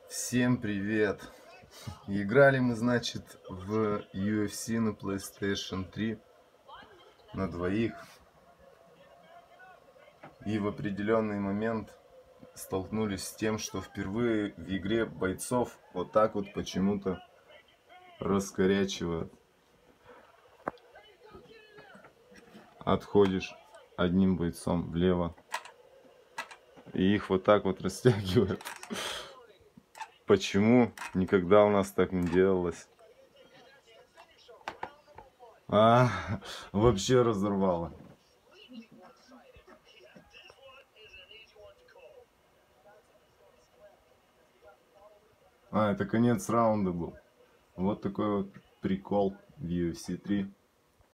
Всем привет! Играли мы, значит, в UFC на PlayStation 3 на двоих. И в определенный момент столкнулись с тем, что впервые в игре бойцов вот так вот почему-то раскорячивают. Отходишь одним бойцом влево, и их вот так вот растягивают. Почему? Никогда у нас так не делалось. Вообще разорвало. Это конец раунда был. Вот такой вот прикол в UFC 3.